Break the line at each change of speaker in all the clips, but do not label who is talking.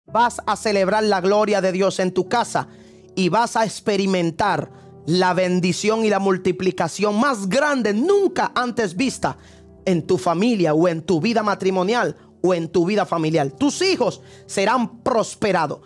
vas a celebrar la gloria de Dios en tu casa y vas a experimentar la bendición y la multiplicación más grande nunca antes vista en tu familia o en tu vida matrimonial o en tu vida familiar. Tus hijos serán prosperados.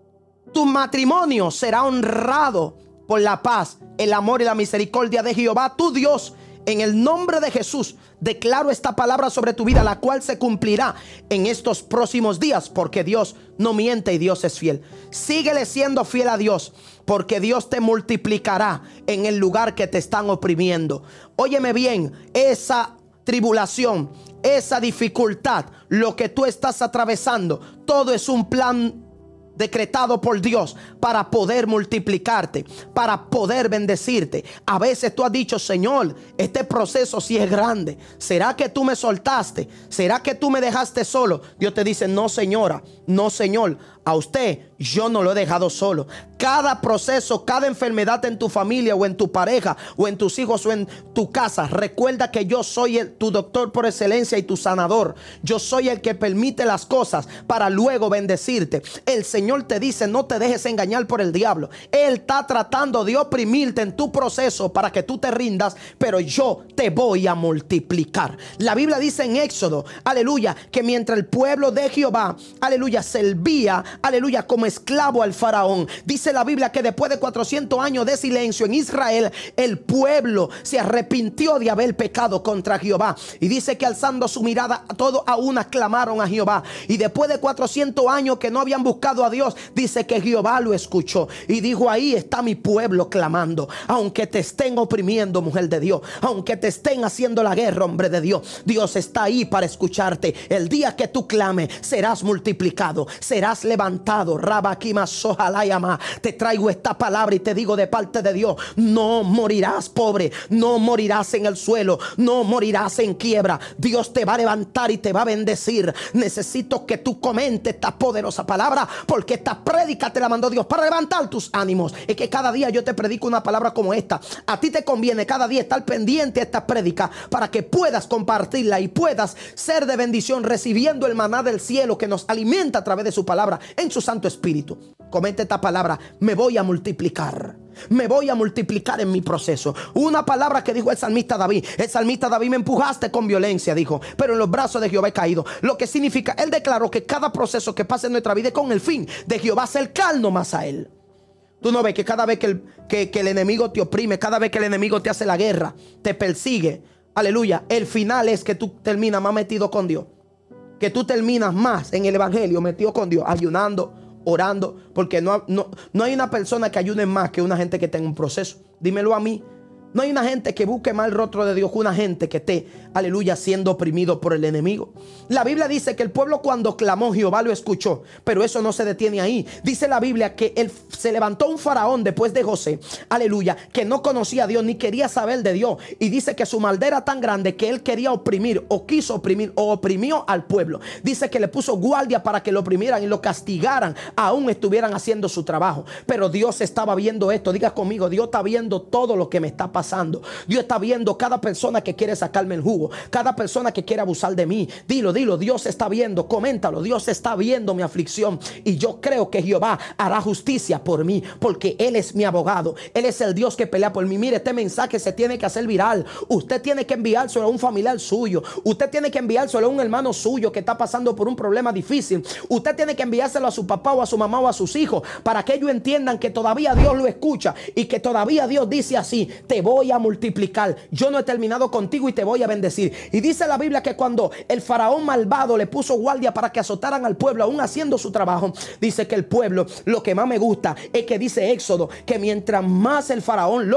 Tu matrimonio será honrado por la paz, el amor y la misericordia de Jehová tu Dios. En el nombre de Jesús declaro esta palabra sobre tu vida, la cual se cumplirá en estos próximos días, porque Dios no miente y Dios es fiel. Síguele siendo fiel a Dios, porque Dios te multiplicará en el lugar que te están oprimiendo. Óyeme bien, esa tribulación, esa dificultad, lo que tú estás atravesando, todo es un plan decretado por Dios para poder multiplicarte, para poder bendecirte. A veces tú has dicho: Señor, este proceso sí es grande. ¿Será que tú me soltaste? ¿Será que tú me dejaste solo? Dios te dice: no, señora, no, señor, a usted yo no lo he dejado solo. Cada proceso, cada enfermedad en tu familia o en tu pareja o en tus hijos o en tu casa, recuerda que yo soy tu doctor por excelencia y tu sanador. Yo soy el que permite las cosas para luego bendecirte. El Señor te dice: no te dejes engañar por el diablo. Él está tratando de oprimirte en tu proceso para que tú te rindas, pero yo te voy a multiplicar. La Biblia dice en Éxodo, aleluya, que mientras el pueblo de Jehová, aleluya, servía, aleluya, como esclavo al faraón, dice la Biblia que después de 400 años de silencio en Israel, el pueblo se arrepintió de haber pecado contra Jehová. Y dice que alzando su mirada, todos a una clamaron a Jehová. Y después de 400 años que no habían buscado a Dios, dice que Jehová lo escuchó y dijo: ahí está mi pueblo clamando. Aunque te estén oprimiendo, mujer de Dios, aunque te estén haciendo la guerra, hombre de Dios, Dios está ahí para escucharte. El día que tú clames, serás multiplicado, serás levantado. Rabakima Sohalayama. Te traigo esta palabra y te digo de parte de Dios: no morirás pobre, no morirás en el suelo, no morirás en quiebra. Dios te va a levantar y te va a bendecir. Necesito que tú comentes esta poderosa palabra, porque esta prédica te la mandó Dios para levantar tus ánimos. Es que cada día yo te predico una palabra como esta. A ti te conviene cada día estar pendiente a esta prédica para que puedas compartirla y puedas ser de bendición, recibiendo el maná del cielo que nos alimenta a través de su palabra en su Santo Espíritu. Comenta esta palabra: me voy a multiplicar. Me voy a multiplicar en mi proceso. Una palabra que dijo el salmista David. El salmista David: me empujaste con violencia, dijo, pero en los brazos de Jehová he caído. Lo que significa, él declaró que cada proceso que pasa en nuestra vida es con el fin de Jehová acercarnos más a él. Tú no ves que cada vez que el enemigo te oprime, cada vez que el enemigo te hace la guerra, te persigue, aleluya, el final es que tú terminas más metido con Dios, que tú terminas más en el evangelio metido con Dios, ayunando, orando, porque no hay una persona que ayune más que una gente que tenga un proceso. Dímelo a mí. No hay una gente que busque más el rostro de Dios que una gente que esté, aleluya, siendo oprimido por el enemigo. La Biblia dice que el pueblo, cuando clamó, Jehová lo escuchó. Pero eso no se detiene ahí. Dice la Biblia que se levantó un faraón después de José, aleluya, que no conocía a Dios ni quería saber de Dios. Y dice que su maldad era tan grande que él quería oprimir o quiso oprimir o oprimió al pueblo. Dice que le puso guardia para que lo oprimieran y lo castigaran, aún estuvieran haciendo su trabajo. Pero Dios estaba viendo esto. Diga conmigo: Dios está viendo todo lo que me está pasando. Dios está viendo cada persona que quiere sacarme el jugo, cada persona que quiere abusar de mí. Dilo, Dios está viendo, coméntalo. Dios está viendo mi aflicción y yo creo que Jehová hará justicia por mí, porque Él es mi abogado. Él es el Dios que pelea por mí. Mire, este mensaje se tiene que hacer viral. Usted tiene que enviárselo a un familiar suyo. Usted tiene que enviárselo a un hermano suyo que está pasando por un problema difícil. Usted tiene que enviárselo a su papá o a su mamá o a sus hijos, para que ellos entiendan que todavía Dios lo escucha y que todavía Dios dice así: te voy a multiplicar. Yo no he terminado contigo y te voy a bendecir. Y dice la Biblia que cuando el faraón malvado le puso guardia para que azotaran al pueblo, aún haciendo su trabajo, dice que el pueblo, lo que más me gusta es que dice Éxodo que mientras más el faraón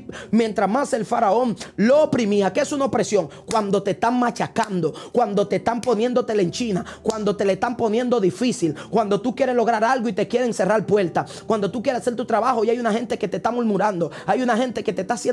lo oprimía. ¿Qué es una opresión? Cuando te están machacando, cuando te están poniéndote en China, cuando te le están poniendo difícil, cuando tú quieres lograr algo y te quieren cerrar puertas, cuando tú quieres hacer tu trabajo y hay una gente que te está murmurando, hay una gente que te está haciendo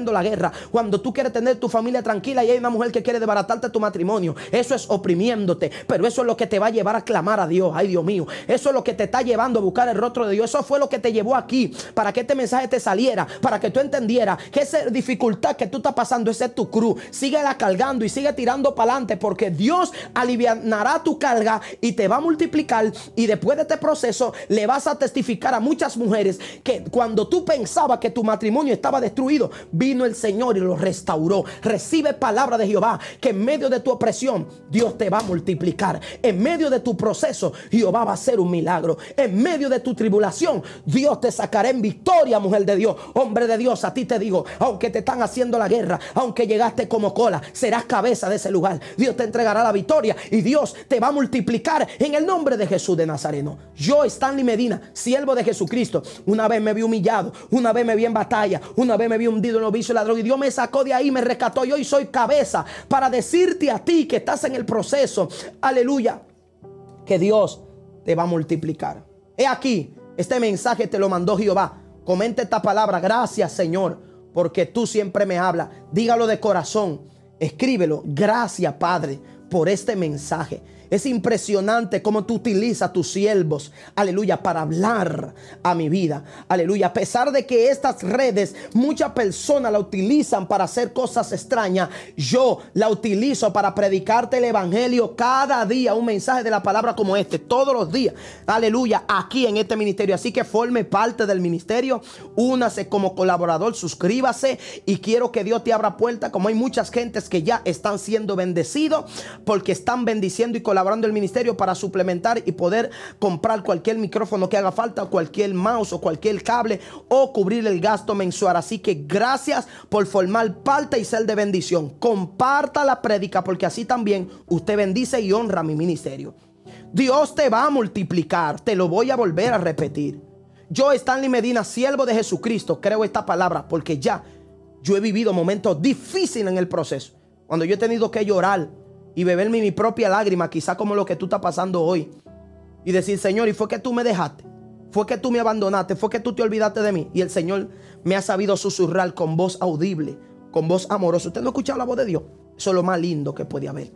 haciendo la guerra. Cuando tú quieres tener tu familia tranquila y hay una mujer que quiere desbaratarte tu matrimonio, eso es oprimiéndote. Pero eso es lo que te va a llevar a clamar a Dios. Ay, Dios mío, eso es lo que te está llevando a buscar el rostro de Dios. Eso fue lo que te llevó aquí, para que este mensaje te saliera, para que tú entendieras que esa dificultad que tú estás pasando, esa es tu cruz. Síguela cargando y sigue tirando para adelante, porque Dios alivianará tu carga y te va a multiplicar. Y después de este proceso le vas a testificar a muchas mujeres que cuando tú pensabas que tu matrimonio estaba destruido, vino el Señor y lo restauró. Recibe palabra de Jehová, que en medio de tu opresión Dios te va a multiplicar. En medio de tu proceso Jehová va a hacer un milagro. En medio de tu tribulación Dios te sacará en victoria, mujer de Dios, hombre de Dios. A ti te digo, aunque te están haciendo la guerra, aunque llegaste como cola, serás cabeza de ese lugar. Dios te entregará la victoria y Dios te va a multiplicar en el nombre de Jesús de Nazareno. Yo, Stanley Medina, siervo de Jesucristo, una vez me vi humillado, una vez me vi en batalla, una vez me vi hundido en los vicios y la droga, y Dios me sacó de ahí, me rescató. Y hoy soy cabeza para decirte a ti que estás en el proceso, aleluya, que Dios te va a multiplicar. He aquí, este mensaje te lo mandó Jehová. Comenta esta palabra: gracias, Señor, porque tú siempre me hablas. Dígalo de corazón, escríbelo: gracias, Padre, por este mensaje. Es impresionante cómo tú utilizas tus siervos, aleluya, para hablar a mi vida, aleluya. A pesar de que estas redes muchas personas la utilizan para hacer cosas extrañas, yo la utilizo para predicarte el evangelio cada día. Un mensaje de la palabra como este, todos los días, aleluya, aquí en este ministerio. Así que forme parte del ministerio, únase como colaborador, suscríbase, y quiero que Dios te abra puertas. Como hay muchas gentes que ya están siendo bendecidos porque están bendiciendo y colaborando el ministerio para suplementar y poder comprar cualquier micrófono que haga falta, cualquier mouse o cualquier cable, o cubrir el gasto mensual. Así que gracias por formar parte y ser de bendición. Comparta la prédica, porque así también usted bendice y honra mi ministerio. Dios te va a multiplicar, te lo voy a volver a repetir. Yo, Stanley Medina, siervo de Jesucristo, creo esta palabra porque ya yo he vivido momentos difíciles en el proceso, cuando yo he tenido que llorar y beberme mi propia lágrima, quizá como lo que tú estás pasando hoy, y decir: Señor, y fue que tú me dejaste, fue que tú me abandonaste, fue que tú te olvidaste de mí. Y el Señor me ha sabido susurrar con voz audible, con voz amorosa. ¿Usted no ha escuchado la voz de Dios? Eso es lo más lindo que puede haber.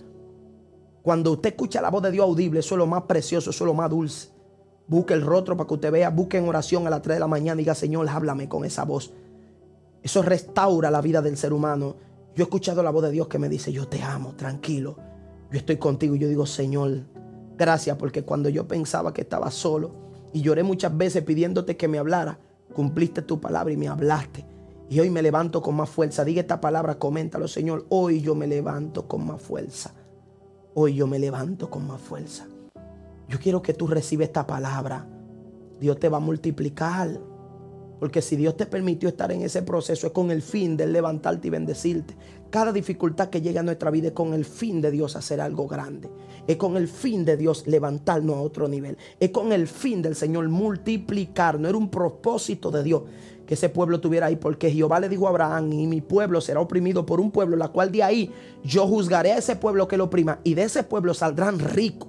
Cuando usted escucha la voz de Dios audible, eso es lo más precioso, eso es lo más dulce. Busque el rostro para que usted vea, busque en oración a las 3 de la mañana y diga: Señor, háblame con esa voz. Eso restaura la vida del ser humano. Yo he escuchado la voz de Dios que me dice: yo te amo, tranquilo, yo estoy contigo. Y yo digo: Señor, gracias, porque cuando yo pensaba que estaba solo y lloré muchas veces pidiéndote que me hablara, cumpliste tu palabra y me hablaste. Y hoy me levanto con más fuerza. Diga esta palabra, coméntalo: Señor, hoy yo me levanto con más fuerza. Hoy yo me levanto con más fuerza. Yo quiero que tú recibas esta palabra. Dios te va a multiplicar. Porque si Dios te permitió estar en ese proceso, es con el fin de levantarte y bendecirte. Cada dificultad que llega a nuestra vida es con el fin de Dios hacer algo grande. Es con el fin de Dios levantarnos a otro nivel. Es con el fin del Señor multiplicar. No era un propósito de Dios que ese pueblo estuviera ahí, porque Jehová le dijo a Abraham: y mi pueblo será oprimido por un pueblo, la cual de ahí yo juzgaré a ese pueblo que lo oprima, y de ese pueblo saldrán ricos.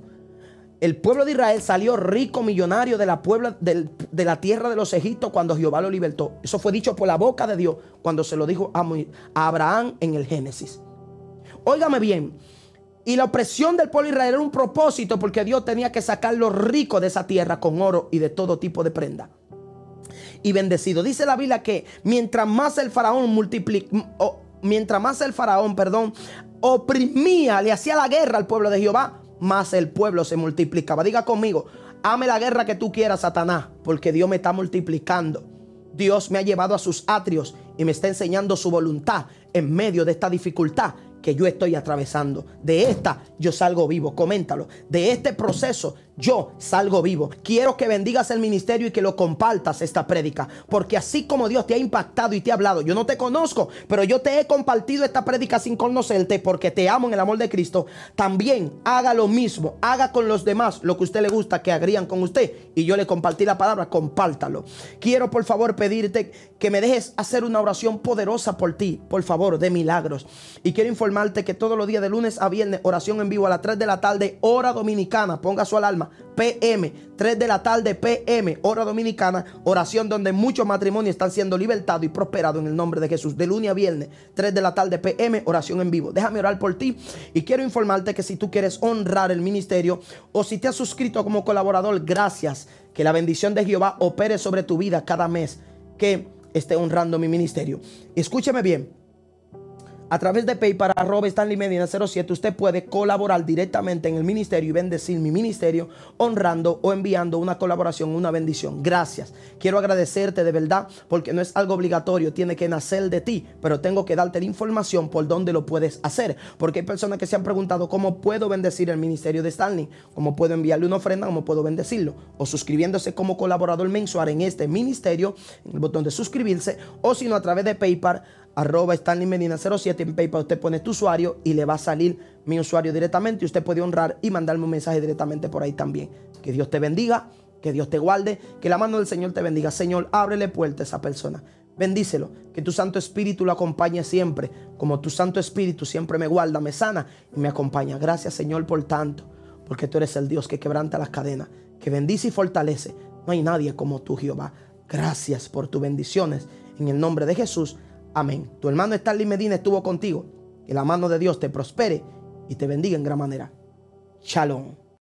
El pueblo de Israel salió rico, millonario de la tierra de los egipcios cuando Jehová lo libertó. Eso fue dicho por la boca de Dios cuando se lo dijo a Abraham en el Génesis. Óigame bien. Y la opresión del pueblo de Israel era un propósito, porque Dios tenía que sacar los ricos de esa tierra con oro y de todo tipo de prenda. Y bendecido. Dice la Biblia que mientras más el faraón oprimía, le hacía la guerra al pueblo de Jehová, más el pueblo se multiplicaba. Diga conmigo: ame la guerra que tú quieras, Satanás, porque Dios me está multiplicando. Dios me ha llevado a sus atrios y me está enseñando su voluntad en medio de esta dificultad que yo estoy atravesando. De esta yo salgo vivo. Coméntalo. De este proceso yo salgo vivo. Quiero que bendigas el ministerio y que lo compartas, esta prédica, porque así como Dios te ha impactado y te ha hablado, yo no te conozco, pero yo te he compartido esta prédica sin conocerte, porque te amo en el amor de Cristo. También haga lo mismo, haga con los demás lo que a usted le gusta que agrían con usted, y yo le compartí la palabra. Compártalo. Quiero por favor pedirte que me dejes hacer una oración poderosa por ti, por favor, de milagros. Y quiero informarte que todos los días de lunes a viernes, oración en vivo a las 3 de la tarde, hora dominicana. Ponga su alarma llama PM, 3 de la tarde PM, hora dominicana, oración donde muchos matrimonios están siendo libertados y prosperados en el nombre de Jesús. De lunes a viernes, 3 de la tarde PM, oración en vivo. Déjame orar por ti y quiero informarte que si tú quieres honrar el ministerio o si te has suscrito como colaborador, gracias. Que la bendición de Jehová opere sobre tu vida cada mes que esté honrando mi ministerio. Escúcheme bien. A través de PayPal, @StanleyMedina07, usted puede colaborar directamente en el ministerio y bendecir mi ministerio honrando o enviando una colaboración, una bendición. Gracias. Quiero agradecerte de verdad porque no es algo obligatorio, tiene que nacer de ti, pero tengo que darte la información por dónde lo puedes hacer. Porque hay personas que se han preguntado cómo puedo bendecir el ministerio de Stanley, cómo puedo enviarle una ofrenda, cómo puedo bendecirlo. O suscribiéndose como colaborador mensual en este ministerio, en el botón de suscribirse, o si no a través de PayPal, @StanleyMedina07. En PayPal usted pone tu usuario y le va a salir mi usuario directamente y usted puede honrar y mandarme un mensaje directamente por ahí también. Que Dios te bendiga, que Dios te guarde, que la mano del Señor te bendiga. Señor, ábrele puerta a esa persona. Bendícelo, que tu Santo Espíritu lo acompañe siempre, como tu Santo Espíritu siempre me guarda, me sana y me acompaña. Gracias, Señor, por tanto, porque tú eres el Dios que quebranta las cadenas, que bendice y fortalece. No hay nadie como tú, Jehová. Gracias por tus bendiciones. En el nombre de Jesús. Amén. Tu hermano Stanley Medina estuvo contigo. Que la mano de Dios te prospere y te bendiga en gran manera. Shalom.